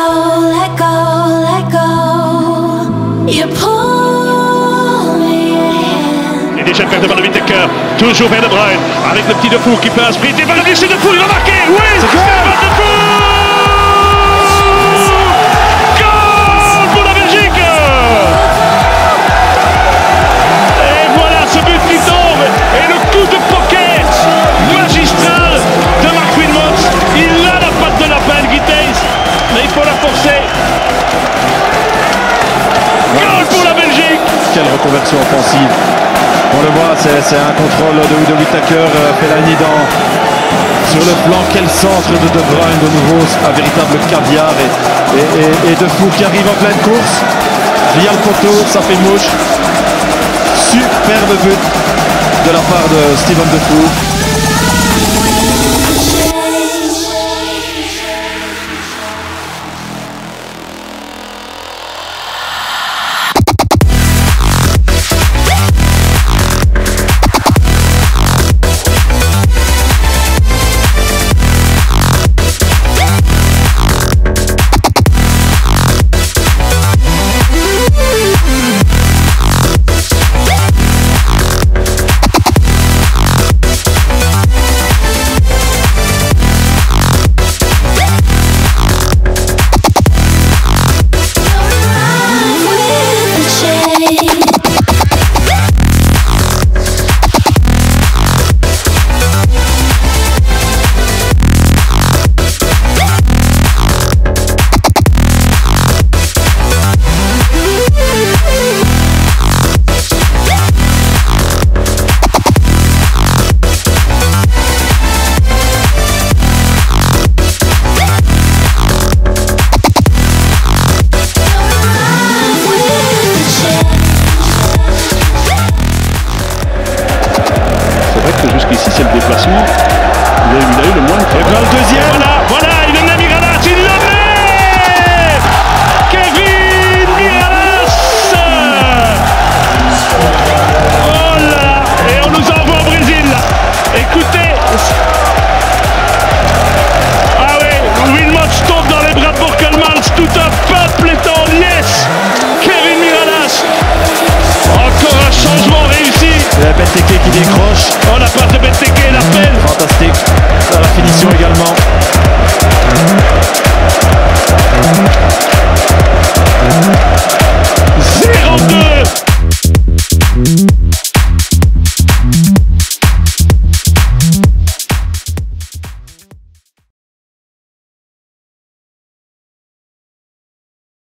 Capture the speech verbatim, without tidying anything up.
go, let go, let go. You pull me in. Et déjà le perte de balle de Whittaker, toujours vers De Bruyne, avec le petit Defour qui peut un sprint, et va le glisser Defour, il va marquer, oui, c'est Defour. Goal pour la Belgique. Et voilà ce but qui tombe, et le coup de pocket magistral de Mark Wilmots. Il a la patte de lapin de Guy Thys, mais il faut la forcer. Goal pour la Belgique. Quelle reconversion offensive. On le voit, c'est un contrôle de, de Whittaker, euh, Fellaini dans, sur le flanc. Quel centre de De Bruyne de nouveau, un véritable caviar. Et, et, et, et Defour qui arrive en pleine course. Via le poteau, ça fait mouche. Superbe but de la part de Steven Defour.